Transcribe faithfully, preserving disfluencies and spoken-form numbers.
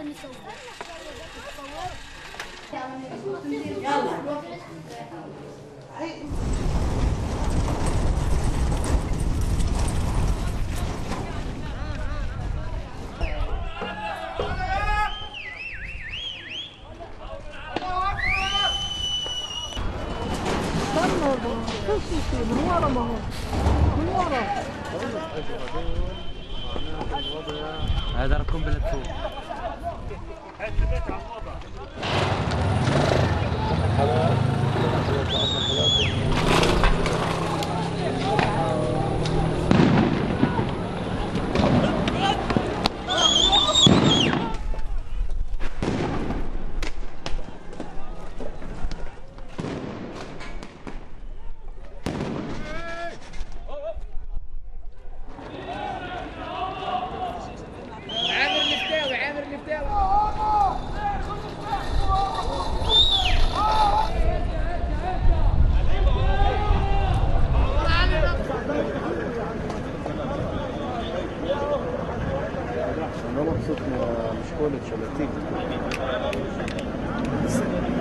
من ورا ما هو من ورا هذا ركن بلد فوق انا مبسوط من مشكولة شلاتين